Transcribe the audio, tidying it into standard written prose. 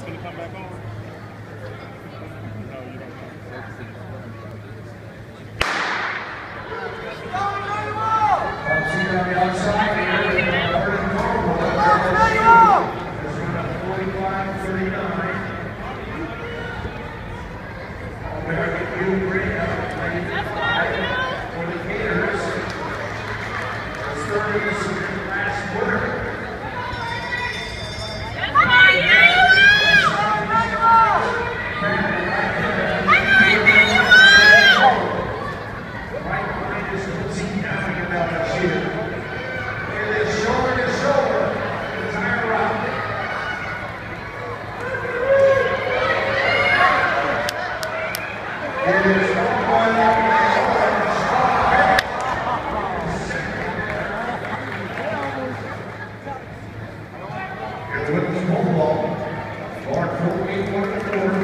gonna come back on? No, you don't. On the outside here, Vernon Norwood. There's run a 45-39. Albuquerque Albuquerque for the Gators. The 30 is the last quarter. Right behind is Quincy Downing at LSU. It is shoulder to shoulder the entire route. It is one up and with the ball, Mark 48-1-4.